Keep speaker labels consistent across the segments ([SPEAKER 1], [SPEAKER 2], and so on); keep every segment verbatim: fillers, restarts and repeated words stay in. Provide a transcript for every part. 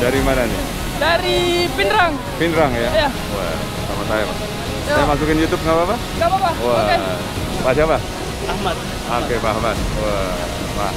[SPEAKER 1] Dari mana nih?
[SPEAKER 2] Dari Pinrang.
[SPEAKER 1] Pinrang ya?
[SPEAKER 2] Iya.
[SPEAKER 1] Wah, sama saya Pak.
[SPEAKER 2] Ya.
[SPEAKER 1] Saya masukin YouTube nggak apa-apa?
[SPEAKER 2] Nggak apa-apa.
[SPEAKER 1] Wah,
[SPEAKER 2] Oke.
[SPEAKER 1] Pak siapa?
[SPEAKER 2] Ahmad.
[SPEAKER 1] Oke, Pak Ahmad. Wah, Pak.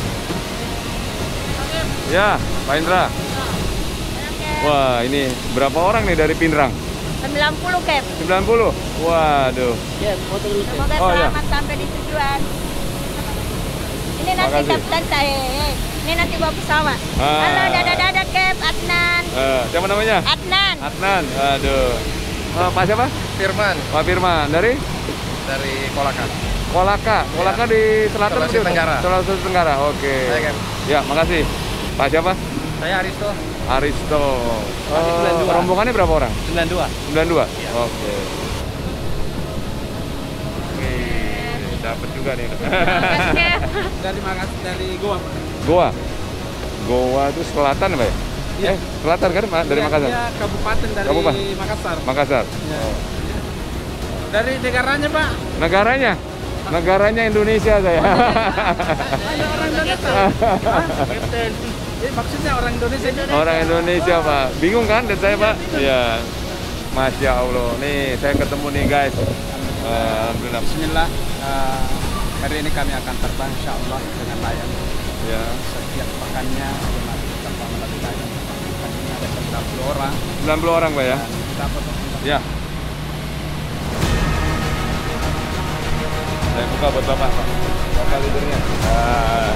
[SPEAKER 1] Ya, Pak Indra. Wah, ini berapa orang nih dari Pinrang?
[SPEAKER 3] sembilan puluh Cap.
[SPEAKER 1] sembilan puluh? Waduh.
[SPEAKER 2] Ya, foto dulu. Cap.
[SPEAKER 3] Semoga
[SPEAKER 1] Oh, iya.
[SPEAKER 3] selamat sampai di tujuan. Ini nanti
[SPEAKER 1] Makasih.
[SPEAKER 3] kapten saya. Ini nanti bawa pesawat.
[SPEAKER 1] Ah.
[SPEAKER 3] Halo, dadah-dadah Cap, Adnan.
[SPEAKER 1] Eh, siapa namanya?
[SPEAKER 3] Adnan.
[SPEAKER 1] Adnan. Aduh. Eh, Pak siapa?
[SPEAKER 4] Firman
[SPEAKER 1] Pak Firman. Dari?
[SPEAKER 4] dari Kolaka.
[SPEAKER 1] Kolaka. Kolaka di selatan.
[SPEAKER 4] Sulawesi
[SPEAKER 1] betul?
[SPEAKER 4] Tenggara.
[SPEAKER 1] Sulawesi Tenggara. Oke.
[SPEAKER 4] Saya, Cap.
[SPEAKER 1] Ya, makasih. Pak siapa?
[SPEAKER 4] Saya Aristo.
[SPEAKER 1] Aristo.
[SPEAKER 4] Kami
[SPEAKER 1] Eh,
[SPEAKER 4] sembilan puluh dua.
[SPEAKER 1] rombongannya berapa orang?
[SPEAKER 4] sembilan puluh dua.
[SPEAKER 1] sembilan puluh dua?
[SPEAKER 4] Iya.
[SPEAKER 1] Oke. Wih, dapat juga nih.
[SPEAKER 2] Dari Makassar, dari Goa.
[SPEAKER 1] Goa. Goa itu selatan Pak ya?
[SPEAKER 2] Iya.
[SPEAKER 1] Eh, selatan kan Ma- dari Makassar?
[SPEAKER 2] Iya, kabupaten dari
[SPEAKER 1] Kabupaten.
[SPEAKER 2] Makassar.
[SPEAKER 1] Makassar.
[SPEAKER 2] Ya. Dari negaranya, Pak.
[SPEAKER 1] Negaranya? Negaranya Indonesia saya.
[SPEAKER 2] Ada orang Indonesia. Hah? Eh, maksudnya orang Indonesia.
[SPEAKER 1] Orang Indonesia Pak. Bingung kan dan saya Pak? Iya. Masya Allah. Nih saya ketemu nih guys. Eh, Alhamdulillah.
[SPEAKER 2] Bismillah. eh, hari ini kami akan terbang insya Allah dengan layak.
[SPEAKER 1] Ya.
[SPEAKER 2] Setiap pekannya masih terbang lebih banyak. Pekan ini ada sembilan puluh orang.
[SPEAKER 1] sembilan puluh orang Pak ya?
[SPEAKER 2] Dan kita foto.
[SPEAKER 1] Ya. Saya buka buat Bapak Pak. Bapak leadernya. Ah.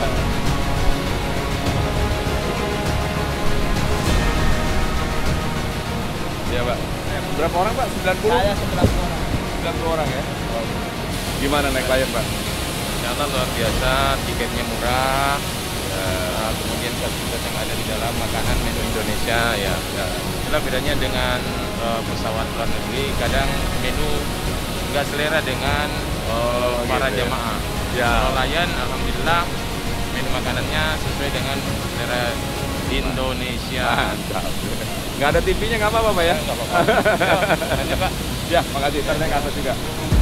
[SPEAKER 1] Ya Pak. Berapa orang Pak? sembilan puluh?
[SPEAKER 2] Saya sembilan puluh orang.
[SPEAKER 1] sembilan puluh orang ya? Gimana naik layar Pak?
[SPEAKER 4] Ternyata luar biasa, tiketnya murah. Eh, kemudian fasilitas yang ada di dalam makanan menu Indonesia ya. ya. Itulah bedanya dengan eh, pesawat luar negeri. Kadang menu nggak selera dengan eh, para
[SPEAKER 1] gitu ya.
[SPEAKER 4] jamaah.
[SPEAKER 1] Ya.
[SPEAKER 4] Kalau Lion, alhamdulillah menu makanannya sesuai dengan selera Indonesia.
[SPEAKER 1] Mantap. Nggak ada T V-nya nggak apa-apa Pak ya?
[SPEAKER 4] Nggak apa-apa. Ya, lanjut, Pak.
[SPEAKER 1] Ya, makasih. Ntar saya ke atas juga.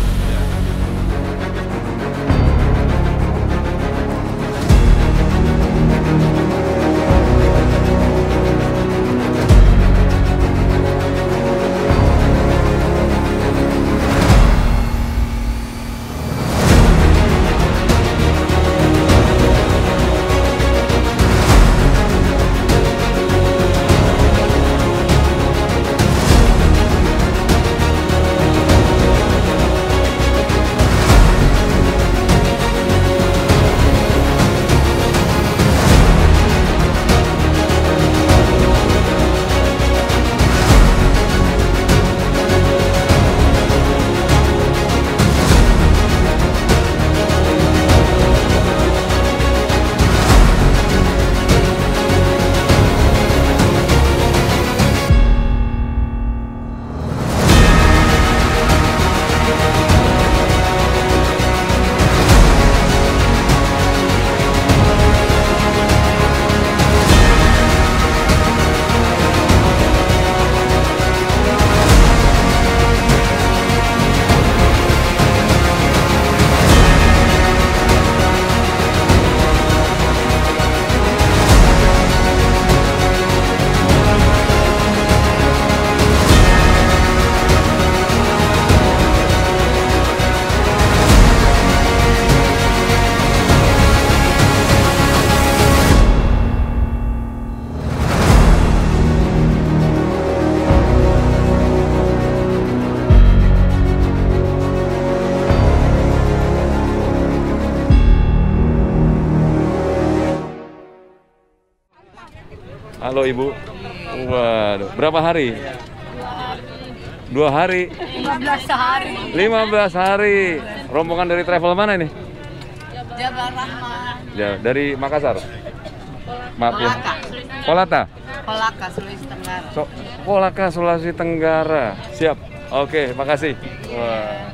[SPEAKER 1] Halo Ibu. Waduh, berapa hari? Dua hari.
[SPEAKER 3] lima belas hari.
[SPEAKER 1] lima belas hari. Rombongan dari travel mana ini?
[SPEAKER 3] Jabal Rahman.
[SPEAKER 1] Ya, dari Makassar. Maaf ya.
[SPEAKER 3] Kolaka.
[SPEAKER 1] Kolata.
[SPEAKER 3] Kolaka, Sulawesi Tenggara.
[SPEAKER 1] So, Kolaka Sulawesi Tenggara. Siap. Oke, makasih. Wah.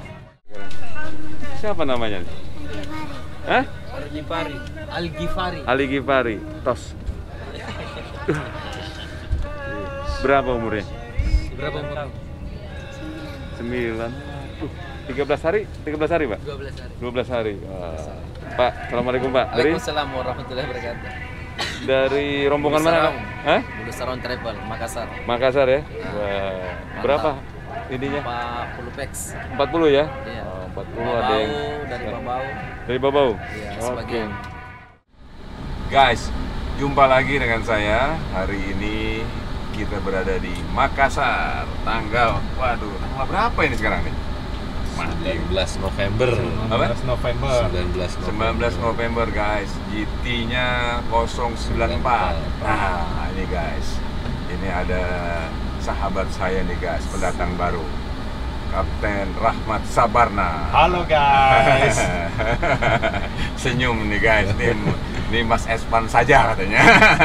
[SPEAKER 1] Siapa namanya? Hah?
[SPEAKER 2] Al-Ghifari. Al-Ghifari.
[SPEAKER 1] Ali Ghifari. Tos. Berapa umurnya?
[SPEAKER 2] Berapa tahun?
[SPEAKER 1] Sembilan. Uh, tiga belas hari? Tiga belas hari, Pak?
[SPEAKER 2] dua belas hari.
[SPEAKER 1] Dua belas hari. Wah. Pak, assalamualaikum Pak. Dari
[SPEAKER 2] Waalaikumsalam warahmatullahi wabarakatuh.
[SPEAKER 1] Dari rombongan mana, Kang? Hah?
[SPEAKER 2] Bulu Saron Travel, Makassar.
[SPEAKER 1] Makassar ya? Wah, berapa ininya?
[SPEAKER 2] empat puluh peks.
[SPEAKER 1] empat puluh ya?
[SPEAKER 2] Iya.
[SPEAKER 1] Oh, empat puluh ada yang
[SPEAKER 2] dari Babau.
[SPEAKER 1] dari Babau?
[SPEAKER 2] Iya,
[SPEAKER 1] Oke.
[SPEAKER 2] sebagian.
[SPEAKER 1] Guys, jumpa lagi dengan saya. Hari ini kita berada di Makassar. Tanggal, waduh, tanggal berapa ini sekarang nih?
[SPEAKER 5] sembilan belas November.
[SPEAKER 1] Apa?
[SPEAKER 2] November.
[SPEAKER 5] sembilan belas November.
[SPEAKER 1] sembilan belas November guys, G T-nya nol sembilan empat. Nah ini guys, ini ada sahabat saya nih guys, pendatang baru, Kapten Rahmat Sabarna.
[SPEAKER 2] Halo guys.
[SPEAKER 1] Senyum nih guys, nih, nih Mas Espan saja katanya.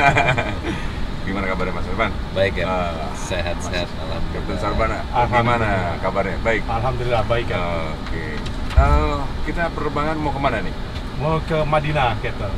[SPEAKER 1] Gimana kabarnya Mas Espan?
[SPEAKER 5] Baik ya,
[SPEAKER 1] Uh,
[SPEAKER 5] sehat-sehat alhamdulillah.
[SPEAKER 1] Kapten Sabarna, gimana kabarnya? Baik.
[SPEAKER 2] Alhamdulillah baik kan.
[SPEAKER 1] Oke. Uh, kita penerbangan mau kemana nih?
[SPEAKER 2] Mau ke Madinah kita.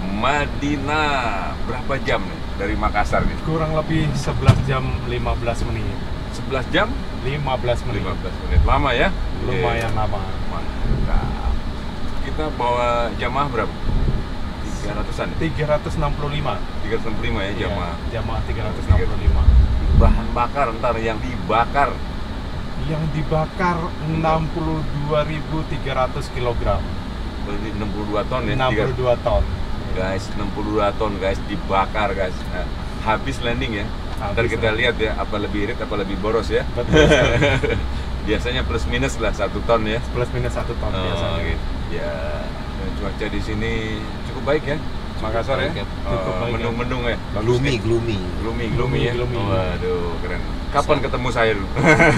[SPEAKER 1] Madinah. Berapa jam nih dari Makassar nih?
[SPEAKER 2] Kurang lebih sebelas jam lima belas menit.
[SPEAKER 1] sebelas jam?
[SPEAKER 2] lima belas menit.
[SPEAKER 1] lima belas menit. Lama ya?
[SPEAKER 2] Lumayan lama.
[SPEAKER 1] Mantap. Kita bawa jamaah berapa? tiga ratusan?
[SPEAKER 2] tiga ratus enam puluh lima.
[SPEAKER 1] tiga ratus enam puluh lima ya jamaah.
[SPEAKER 2] Iya, jamaah tiga ratus enam puluh lima.
[SPEAKER 1] Bahan bakar ntar yang dibakar
[SPEAKER 2] Yang dibakar enam puluh dua ribu tiga ratus kilogram.
[SPEAKER 1] berarti enam puluh dua ton ya?
[SPEAKER 2] enam puluh dua ton.
[SPEAKER 1] Guys, enam puluh dua ton guys dibakar guys. Nah, habis landing ya. Ntar
[SPEAKER 2] Habis
[SPEAKER 1] kita
[SPEAKER 2] landing.
[SPEAKER 1] lihat ya apa lebih irit apa lebih boros ya.
[SPEAKER 2] Betul sekali.
[SPEAKER 1] Biasanya plus minus lah satu ton ya.
[SPEAKER 2] Plus minus satu ton
[SPEAKER 1] Oh,
[SPEAKER 2] biasanya.
[SPEAKER 1] gitu. Ya, dan cuaca di sini cukup baik ya. Makassar ya.
[SPEAKER 5] baik ya.
[SPEAKER 2] Cukup
[SPEAKER 1] Oh,
[SPEAKER 2] baik ya.
[SPEAKER 1] mendung-mendung ya. Bagus
[SPEAKER 5] Gloomy,
[SPEAKER 1] ya.
[SPEAKER 5] gloomy.
[SPEAKER 1] Gloomy, gloomy ya.
[SPEAKER 2] Gloomy.
[SPEAKER 1] Waduh, keren. Kapan ketemu saya dulu?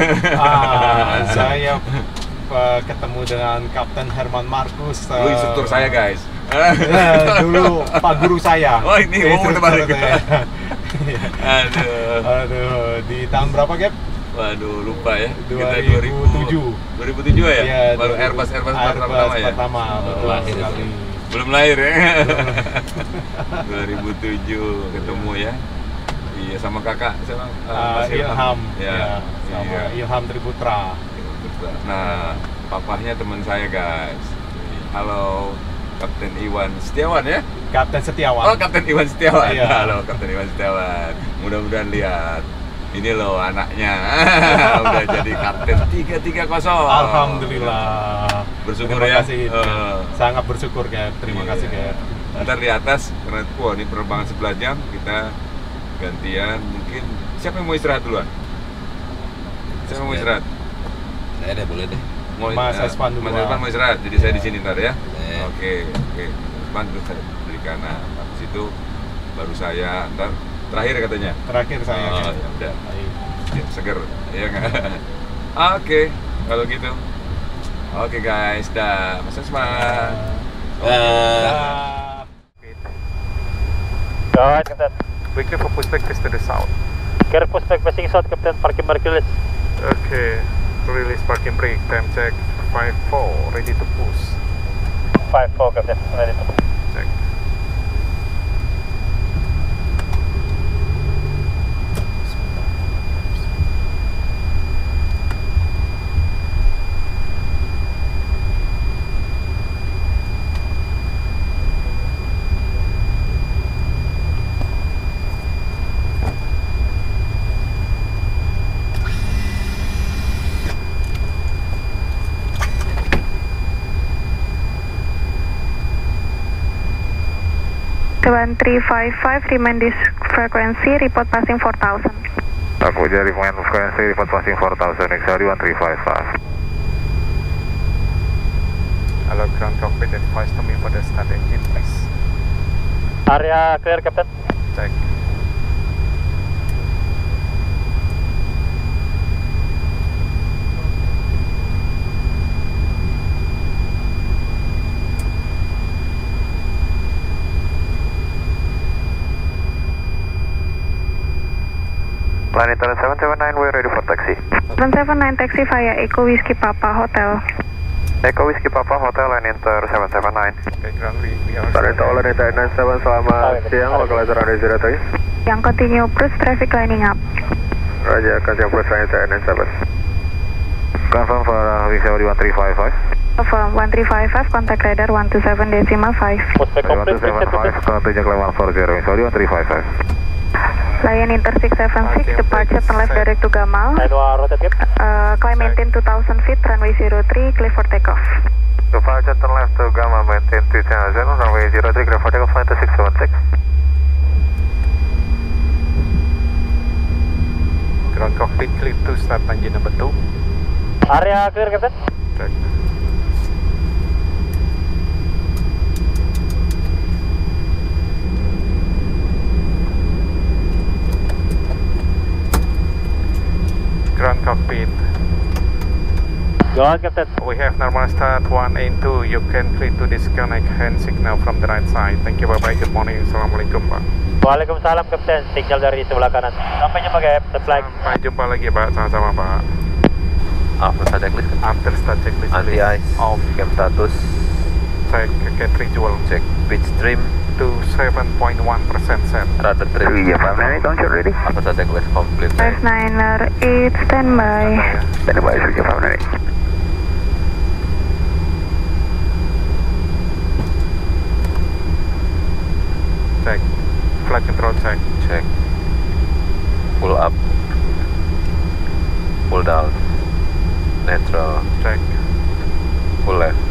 [SPEAKER 2] Ah, saya uh, ketemu dengan Kapten Herman Markus. uh,
[SPEAKER 1] Lu instruktur saya guys.
[SPEAKER 2] ya, dulu Pak Guru saya.
[SPEAKER 1] Oh, ini, oh,
[SPEAKER 2] Instruktur
[SPEAKER 1] terbalik.
[SPEAKER 2] saya.
[SPEAKER 1] Aduh.
[SPEAKER 2] Aduh, di tahun berapa, Gap?
[SPEAKER 1] Waduh, lupa ya.
[SPEAKER 2] dua ribu tujuh.
[SPEAKER 1] dua ribu tujuh ya?
[SPEAKER 2] Iya,
[SPEAKER 1] Baru
[SPEAKER 2] dua ribu-
[SPEAKER 1] Airbus Airbus
[SPEAKER 2] Airbus
[SPEAKER 1] pertama ya.
[SPEAKER 2] pertama,
[SPEAKER 1] Oh,
[SPEAKER 2] betul
[SPEAKER 5] lahir
[SPEAKER 2] sekali.
[SPEAKER 1] Belum lahir ya. dua ribu tujuh ketemu ya. Iya, sama kakak sama uh,
[SPEAKER 2] Uh,
[SPEAKER 1] Mas
[SPEAKER 2] Ilham,
[SPEAKER 1] Ya,
[SPEAKER 2] ya, sama
[SPEAKER 1] iya.
[SPEAKER 2] Ilham Triputra.
[SPEAKER 1] Nah, papahnya teman saya guys. Halo, Kapten Iwan Setiawan ya?
[SPEAKER 2] Kapten Setiawan.
[SPEAKER 1] Oh, Kapten Iwan Setiawan.
[SPEAKER 2] Iya.
[SPEAKER 1] Halo, Kapten Iwan Setiawan. Mudah-mudahan lihat. Ini loh anaknya. Udah jadi kapten tiga tiga nol.
[SPEAKER 2] Alhamdulillah.
[SPEAKER 1] Bersyukur
[SPEAKER 2] Terima
[SPEAKER 1] ya.
[SPEAKER 2] kasih,
[SPEAKER 1] Eh.
[SPEAKER 2] sangat bersyukur, Gap. Terima
[SPEAKER 1] Iya.
[SPEAKER 2] kasih, Gap.
[SPEAKER 1] Ntar di atas, karena wah ini penerbangan sebelas jam, kita gantian. Mungkin siapa yang mau istirahat duluan? Siapa yang mau istirahat?
[SPEAKER 5] Saya deh, boleh deh.
[SPEAKER 1] Mau,
[SPEAKER 2] Mas
[SPEAKER 1] eh,
[SPEAKER 2] Espan
[SPEAKER 1] Mas
[SPEAKER 2] duluan.
[SPEAKER 1] Espan mau istirahat, jadi saya di sini ntar ya.
[SPEAKER 5] Boleh.
[SPEAKER 1] Oke, oke. Espan duduk dari kanan. Habis itu baru saya, ntar terakhir katanya.
[SPEAKER 2] Terakhir saya,
[SPEAKER 1] Oh,
[SPEAKER 2] Gap.
[SPEAKER 1] ya udah.
[SPEAKER 2] Baik.
[SPEAKER 1] Ya, seger, ya nggak? Oke, kalau gitu. Oke guys, dah. Mas Espan.
[SPEAKER 5] Eh,
[SPEAKER 2] Dah.
[SPEAKER 6] Go ahead, Captain.
[SPEAKER 7] Be careful, push back face to the south.
[SPEAKER 6] Careful, spec passing south, Captain. Parking brake release.
[SPEAKER 7] Okay, release parking brake. Time check five four. Ready to push.
[SPEAKER 6] five four, Captain. Ready to
[SPEAKER 7] Check.
[SPEAKER 8] one three five five, remain this frequency, report passing four thousand.
[SPEAKER 7] Aku jadi main frekuensi report passing four thousand X R one three five five. Hello, ground cockpit, advise to me for the start engine, please.
[SPEAKER 6] Area clear, Captain.
[SPEAKER 7] Check. Planetarian seven seven nine, we're ready for taxi.
[SPEAKER 8] seven seven nine taxi via Echo Whiskey Papa Hotel.
[SPEAKER 7] Echo Whiskey Papa Hotel and enter seven seven nine. Okay, ground we, we are...
[SPEAKER 9] Planeta Planeta nine seven, selamat siang, localizer Radio zero three.
[SPEAKER 8] Yang continue approach traffic lining up.
[SPEAKER 9] Raja, continue approach Planeta nine seven.
[SPEAKER 7] Confirm for uh, Victory one three five five.
[SPEAKER 8] Confirm one three five five, contact radar one two seven decimal five.
[SPEAKER 6] Prospect
[SPEAKER 9] one two
[SPEAKER 6] complete,
[SPEAKER 9] seven five, contact one four zero, sorry one three five five.
[SPEAKER 8] Lion Inter six seven six, departure turn left direct to Gamal.
[SPEAKER 6] nine one rotate cap.
[SPEAKER 8] Uh, climb maintain two thousand feet, runway zero three, clear for takeoff.
[SPEAKER 9] Departure turn left to Gamma, maintain two thousand, runway zero three, clear for takeoff, flight to six seven six.
[SPEAKER 7] Ground cockpit clear to start engine number two.
[SPEAKER 6] Area clear, Captain.
[SPEAKER 7] Check. Ground cockpit.
[SPEAKER 6] Go on, Captain.
[SPEAKER 7] We have normal start one and two. You can clear to disconnect hand signal from the right side. Thank you, bye-bye. Good morning. Assalamualaikum, Pak.
[SPEAKER 6] Waalaikumsalam, Captain. Signal dari sebelah kanan. Sampai jumpa, Cap. Set flag.
[SPEAKER 7] Sampai jumpa lagi, Pak. Sama-sama, Pak.
[SPEAKER 5] After start checklist.
[SPEAKER 7] After start checklist.
[SPEAKER 5] Anti ice.
[SPEAKER 7] Off.
[SPEAKER 5] Cam status.
[SPEAKER 7] Check get visual.
[SPEAKER 5] Cek pitch trim.
[SPEAKER 7] To seven point one percent set.
[SPEAKER 5] Rudder trim.
[SPEAKER 9] Yeah, five nine eight, don't you ready?
[SPEAKER 5] After start checklist complete.
[SPEAKER 8] five nine eight, standby.
[SPEAKER 9] Standby, Suja five nine eight.
[SPEAKER 7] Check. Flight control check.
[SPEAKER 5] Check. Pull up. Pull down. Neutral.
[SPEAKER 7] Check.
[SPEAKER 5] Pull left.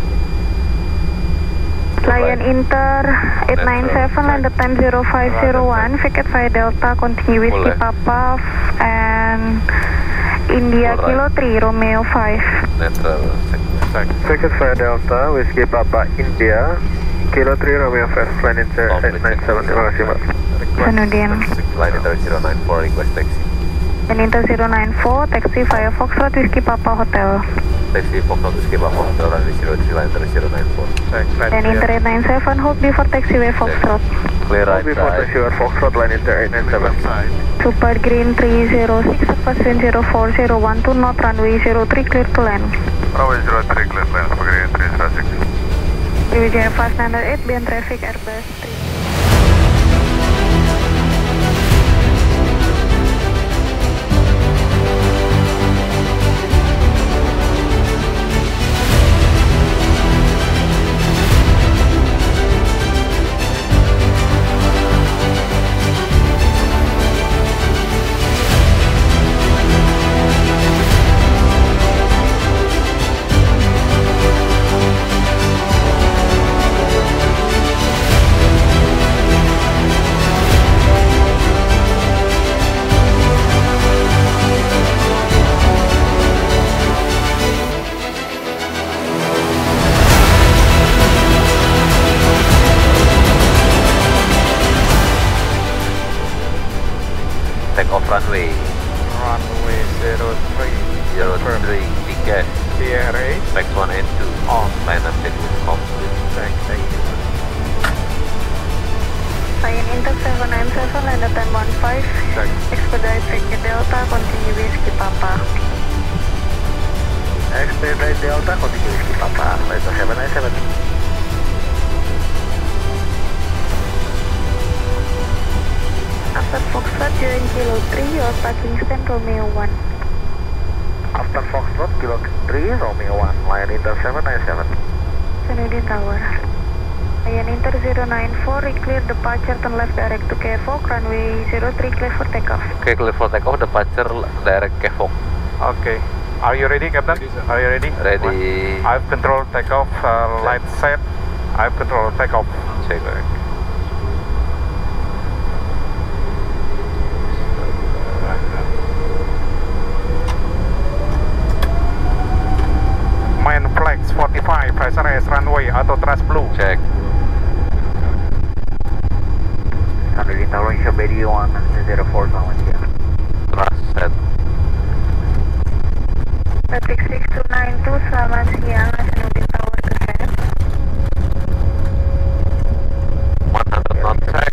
[SPEAKER 8] Lion Inter eight nine seven, landed time zero five zero one, Vicket five Delta, continue Whiskey Papa and India Kilo three, Romeo five.
[SPEAKER 5] Neutral.
[SPEAKER 7] Check.
[SPEAKER 9] Vicket five Delta, Whiskey Papa India, Kilo three, Romeo five, Line Inter eight nine seven, terima kasih Pak.
[SPEAKER 8] Sanudin.
[SPEAKER 5] Line Inter zero nine four, request taxi.
[SPEAKER 8] Line Inter zero nine four, taxi via Foxtrot, Whiskey Papa Hotel.
[SPEAKER 5] Taxi Foxtrot Whiskey Papa Hotel, runway zero three, Line Inter zero nine four.
[SPEAKER 7] Check.
[SPEAKER 8] Line Inter eight nine seven, hold before taxiway Foxtrot.
[SPEAKER 5] Clear right
[SPEAKER 9] Before
[SPEAKER 5] side.
[SPEAKER 9] taxiway Foxtrot, Line Inter eight nine seven.
[SPEAKER 8] Super Green three zero six, surface wind zero four zero one two knot, runway zero three, clear to land.
[SPEAKER 9] Runway zero three, clear to land, Super Green three zero six.
[SPEAKER 8] Sriwijaya five nine eight, beyond traffic, Airbus three.
[SPEAKER 5] Take off runway
[SPEAKER 7] Runway zero three.
[SPEAKER 5] zero three, ticket.
[SPEAKER 7] T R A.
[SPEAKER 5] Max one and two.
[SPEAKER 7] On.
[SPEAKER 5] Line up checklist complete.
[SPEAKER 7] Check. Thank you.
[SPEAKER 8] Lion Inter seven nine seven, landed time one five.
[SPEAKER 7] Check.
[SPEAKER 8] Expedite Vicket Delta, continue Whiskey Papa.
[SPEAKER 9] Expedite Delta, continue Whiskey Papa, Line Inter seven nine seven.
[SPEAKER 8] After Foxtrot, join Kilo three, your parking stand Romeo one.
[SPEAKER 9] After Foxtrot, Kilo three, Romeo one, Lion Inter seven nine seven.
[SPEAKER 8] Sanudin Tower. Lion Inter zero nine four, clear departure, turn left direct to K F O, runway zero three, clear for takeoff.
[SPEAKER 5] Okay, clear for takeoff, departure direct K F O.
[SPEAKER 7] Okay. Are you ready, Captain? Are you ready?
[SPEAKER 5] Ready.
[SPEAKER 7] I've control takeoff. Uh, light set. I've control takeoff.
[SPEAKER 5] Check.
[SPEAKER 7] Main flex forty-five, pressurize runway, auto thrust blue.
[SPEAKER 5] Check.
[SPEAKER 9] Sanudin Tower, India B D one zero four, selamat siang.
[SPEAKER 5] Thrust set.
[SPEAKER 8] Traffic six two nine two, selamat siang, Sanudin Tower to set.
[SPEAKER 5] one hundred knot check.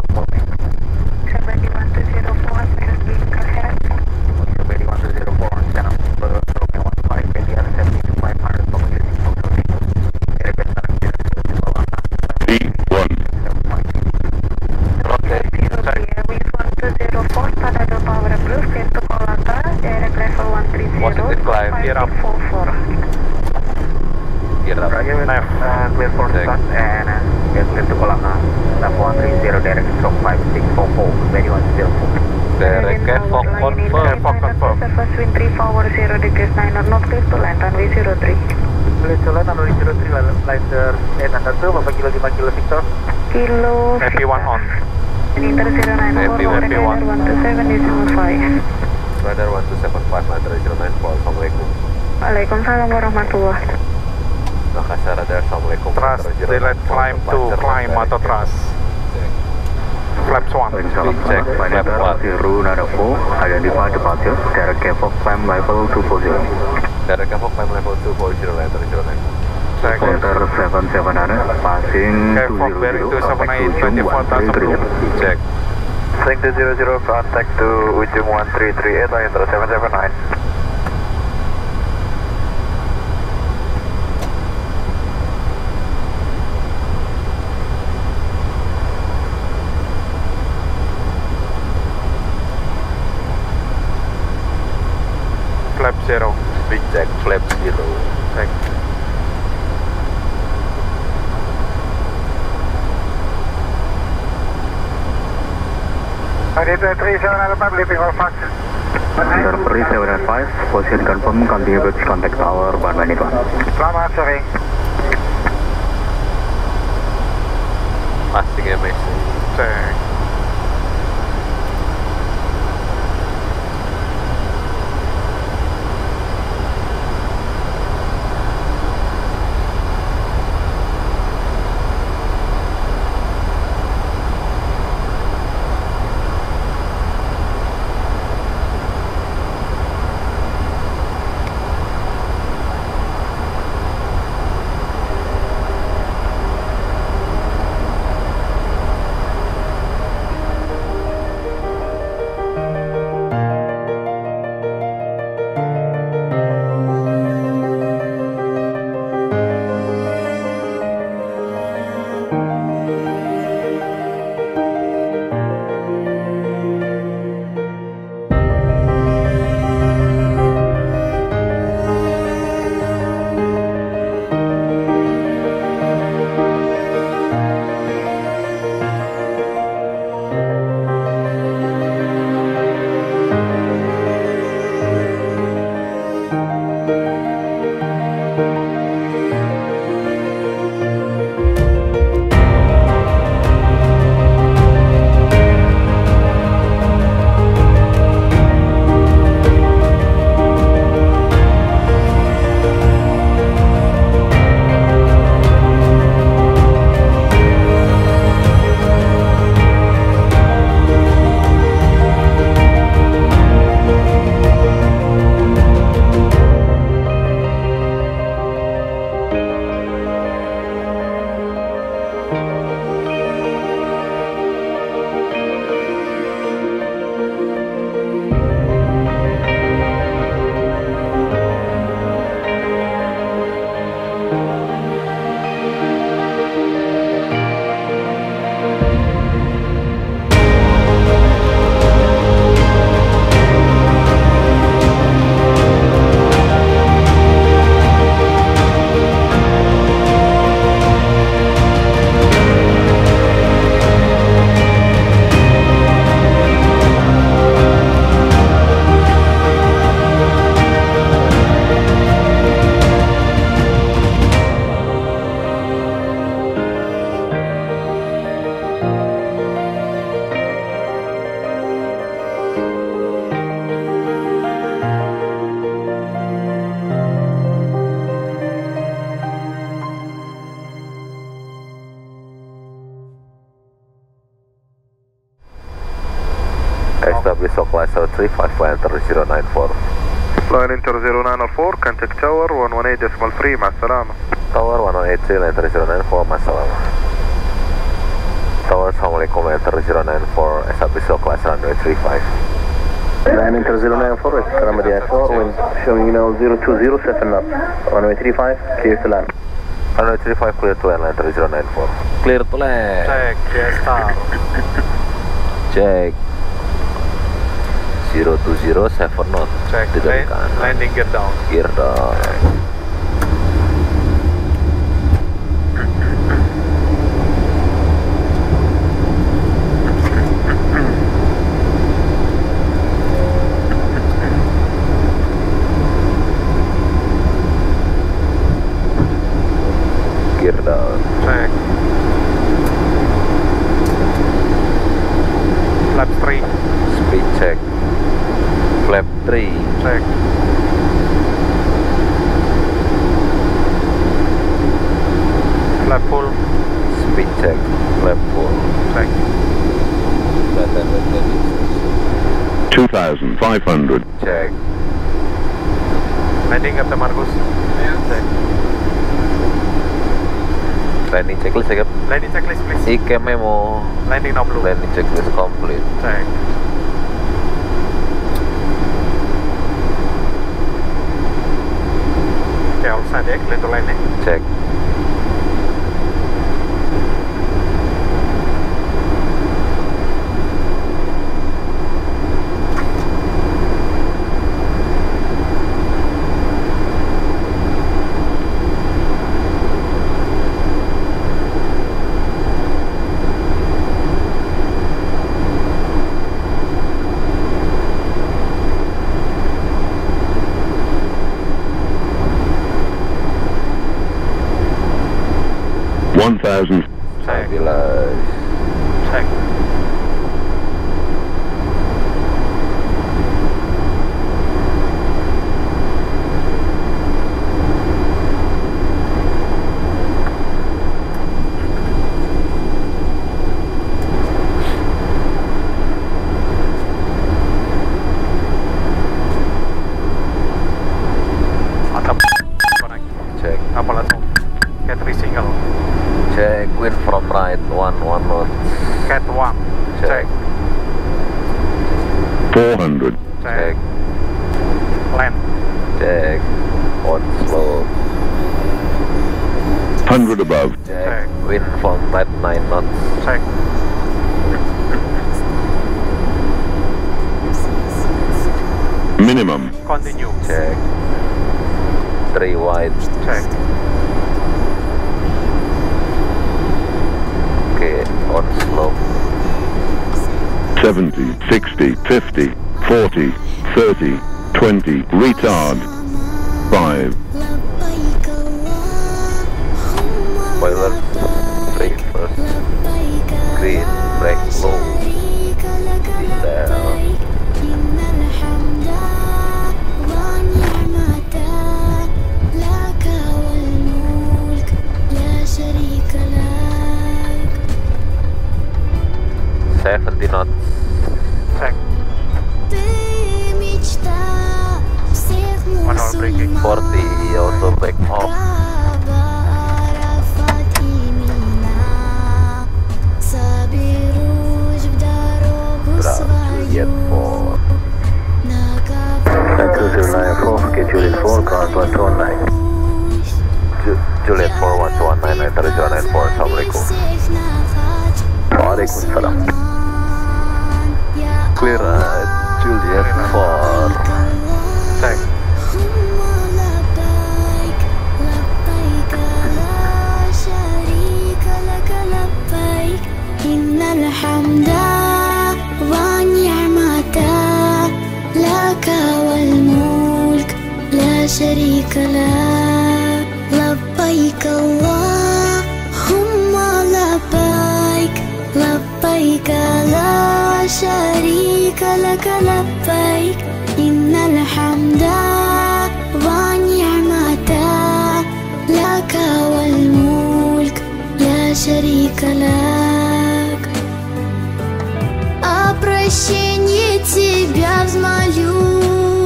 [SPEAKER 8] seven one two zero four, Sanudin to set.
[SPEAKER 9] India one zero four, sekarang Romeo one five, P D R seven two five hundred, population Foxtrot. Airbus sekarang di bawah.
[SPEAKER 1] three one.
[SPEAKER 5] Okay.
[SPEAKER 8] Wind one two zero four, Padado Power Approved, clear to Kolata, direct level one three zero,
[SPEAKER 5] Positive climb,
[SPEAKER 7] clear up.
[SPEAKER 8] four four.
[SPEAKER 6] Left.
[SPEAKER 9] Uh, clear for start and uh, get clear to Kolaka. Left one three zero, direct stroke five six four four, very one zero four.
[SPEAKER 7] Direct Fog confirm. Fog confirm.
[SPEAKER 8] Surface wind three forward zero degrees nine or not, clear to land runway zero three.
[SPEAKER 9] Clear to land runway zero three, lighter eight under two, Bapak Kilo lima Kilo Victor.
[SPEAKER 8] Kilo
[SPEAKER 7] F P one on.
[SPEAKER 8] Enter zero nine four,
[SPEAKER 7] F P one.
[SPEAKER 8] one two seven decimal five.
[SPEAKER 5] Radar one two seven five, Radar zero nine four, Assalamualaikum.
[SPEAKER 8] Waalaikumsalam warahmatullahi.
[SPEAKER 5] Makassar Radar, Assalamualaikum.
[SPEAKER 7] Trust, delete climb to climb atau trust. Flaps one.
[SPEAKER 5] Check, flap one.
[SPEAKER 9] Zero nine four, identify departure, direct K F O climb level two four zero.
[SPEAKER 5] Direct K F O climb level two four zero, Radar zero nine four.
[SPEAKER 7] Check.
[SPEAKER 9] Quarter seven seven hundred, passing
[SPEAKER 7] K F O bearing two seven eight, twenty-four thousand two.
[SPEAKER 5] Check.
[SPEAKER 9] Link to zero zero, contact to Ujung one three three eight, line seven seven nine.
[SPEAKER 7] Flap zero.
[SPEAKER 5] Big check, flap zero.
[SPEAKER 7] Check.
[SPEAKER 9] three seven nine five, leaving all fax. Under three seven nine five, position confirm, continue with contact tower one one eight one. Selamat sore.
[SPEAKER 5] Passing M S.
[SPEAKER 7] Check.
[SPEAKER 5] Establish Sokla zero three five, enter zero nine four.
[SPEAKER 7] Line enter zero nine four, contact tower one one eight decimal three, Masalama.
[SPEAKER 5] Tower one one eight three, enter zero nine four, Masalama. Tower, Assalamualaikum, enter zero nine four, establish Sokla runway three five.
[SPEAKER 9] Line enter zero nine four, Karamadi I four, wind showing now zero two zero, seven up. runway three five, clear to land.
[SPEAKER 5] runway three five, clear to land, enter zero nine four. Clear to land.
[SPEAKER 7] Check, yes, star.
[SPEAKER 5] Check. zero two zero, seven knot.
[SPEAKER 7] Check,
[SPEAKER 5] Land,
[SPEAKER 7] landing gear down.
[SPEAKER 5] Gear down.
[SPEAKER 7] Check. Left full.
[SPEAKER 5] Speed check. Left full.
[SPEAKER 7] Check.
[SPEAKER 10] two thousand five hundred.
[SPEAKER 5] Check.
[SPEAKER 7] Landing Captain Marcus. Check.
[SPEAKER 5] Landing checklist ya, Cap?
[SPEAKER 7] Landing checklist please.
[SPEAKER 5] I C A memo.
[SPEAKER 7] Landing no blue.
[SPEAKER 5] Landing checklist complete.
[SPEAKER 7] Check. Okay, all set ya, clear to landing.
[SPEAKER 5] Check.
[SPEAKER 10] one thousand.
[SPEAKER 7] Check.
[SPEAKER 5] Stabilize.
[SPEAKER 7] Check. Atap. Connect.
[SPEAKER 5] Check.
[SPEAKER 7] Apa langsung? Get three single.
[SPEAKER 5] Check. Wind from right. One, one knot.
[SPEAKER 7] Cat one. Check.
[SPEAKER 10] four hundred.
[SPEAKER 7] Check. Land.
[SPEAKER 5] Check. On slope.
[SPEAKER 10] one hundred above.
[SPEAKER 5] Check. Wind from right nine knots.
[SPEAKER 7] Check.
[SPEAKER 10] Minimum.
[SPEAKER 7] Continue.
[SPEAKER 5] Check. Three wide.
[SPEAKER 7] Check.
[SPEAKER 5] Okay. On slope.
[SPEAKER 10] seventy, sixty, fifty, forty, thirty, twenty, retard. five.
[SPEAKER 5] Spoiler. Brake first. Green. Brake low. Down. seventy knots.
[SPEAKER 7] Check. One hour braking.
[SPEAKER 5] forty. Also back off. Bravo, Juliet four.
[SPEAKER 9] two zero nine four, get Juliet four, ground one two one nine.
[SPEAKER 5] Ju Juliet four one two one nine nine three zero nine four. Assalamualaikum.
[SPEAKER 9] Waalaikumsalam.
[SPEAKER 5] Clear right. Juliet four.
[SPEAKER 7] Check.
[SPEAKER 11] شريك لك لبيك اللهم لبيك لبيك لا شريك لك لبيك إن الحمد والنعمة لك والملك لا شريك لك. О прощении тебя взмолю.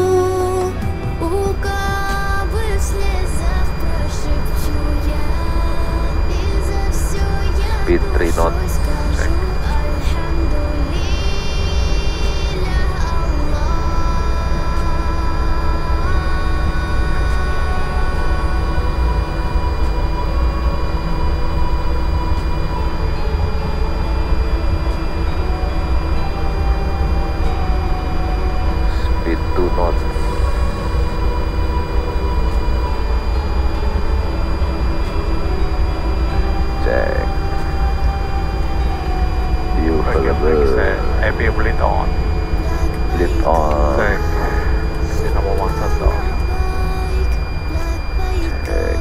[SPEAKER 5] Speed three knots. Check. Speed two knots. Check.
[SPEAKER 7] A B bleed on.
[SPEAKER 5] Bleed on.
[SPEAKER 7] Check. Engine number one shut down.
[SPEAKER 5] Check.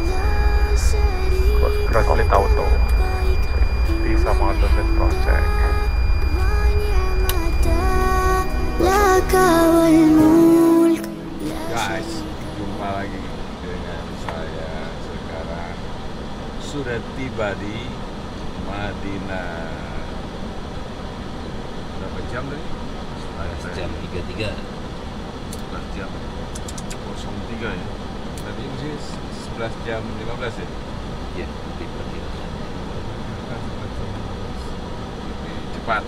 [SPEAKER 7] Cross bleed auto. Check. Visa model and cross check.
[SPEAKER 11] لك والملك
[SPEAKER 1] sudah tiba di Madinah. Berapa jam tadi?
[SPEAKER 12] Jam tiga puluh tiga.
[SPEAKER 1] sebelas jam nol tiga ya. Tadi masih sebelas jam lima belas ya?
[SPEAKER 12] Iya, lebih perkiraan.
[SPEAKER 1] Lebih cepat.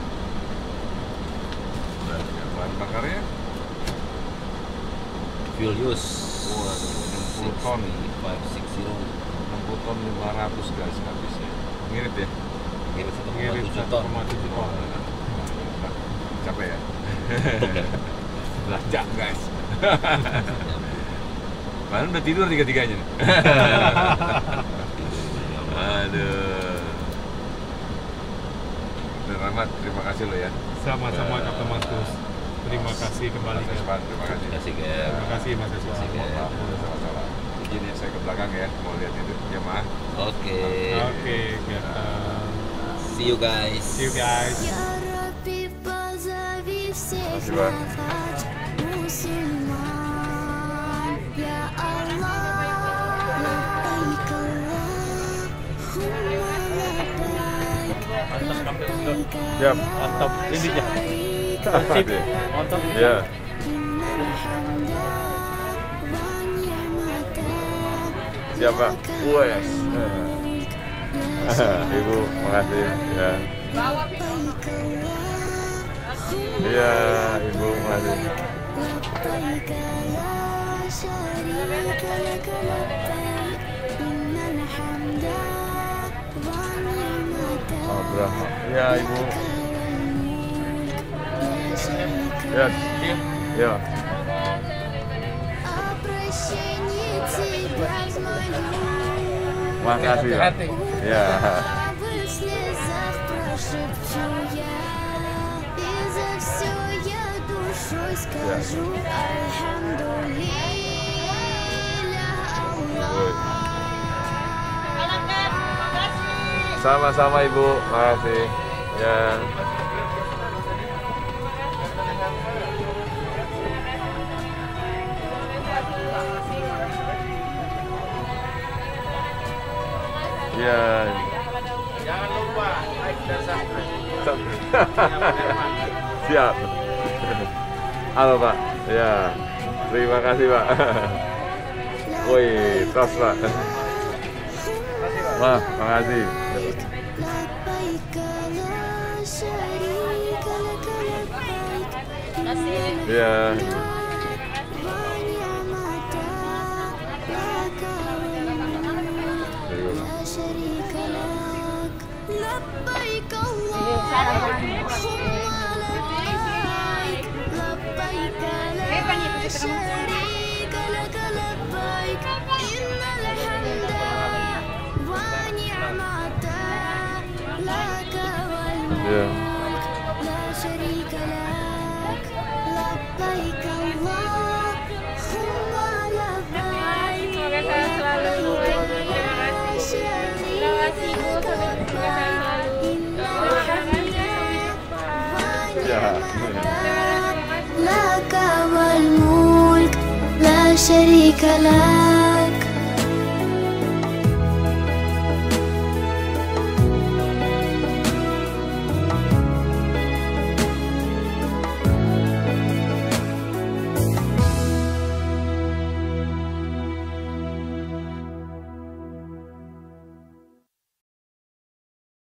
[SPEAKER 1] Bahan bakarnya?
[SPEAKER 12] Fuel use.
[SPEAKER 1] Waduh, enam puluh ton.
[SPEAKER 12] lima enam nol.
[SPEAKER 1] enam puluh ton lima ratus guys habisnya. Ngirit ya?
[SPEAKER 12] Ngirit satu koma
[SPEAKER 1] Ngirit
[SPEAKER 12] tujuh
[SPEAKER 1] satu
[SPEAKER 12] ton.
[SPEAKER 1] koma tujuh ton. Capek ya? Belanja guys. Mana udah tidur tiga-tiganya nih. Aduh. Dan Rahmat, terima kasih lo ya.
[SPEAKER 7] Sama-sama Kapten Markus. Terima kasih kembali.
[SPEAKER 1] Mas Espan, terima kasih.
[SPEAKER 12] Terima kasih, Gem.
[SPEAKER 7] Terima kasih Mas Espan.
[SPEAKER 1] Sama-sama. Izin ya saya ke belakang ya, mau lihat itu jemaah.
[SPEAKER 12] Oke.
[SPEAKER 7] Oke, kita.
[SPEAKER 12] See you guys.
[SPEAKER 7] See you guys.
[SPEAKER 1] Terima kasih, Bang.
[SPEAKER 4] Siap, mantap. Ini ya. Sip. Mantap.
[SPEAKER 1] Ya. Siap, Pak. Wes. Ibu, makasih ya. Iya, Ibu, makasih. Oh, berapa? Iya, Ibu. Ya, ya. Makasih ya. Ya. Sama-sama Ibu, makasih. Ya. Ya.
[SPEAKER 2] Jangan lupa like dan subscribe.
[SPEAKER 1] Siap. Halo Pak. Ya. Terima kasih Pak. Woi, tos Pak. Wah, makasih. Ya.
[SPEAKER 11] لك والملك لا شريك لك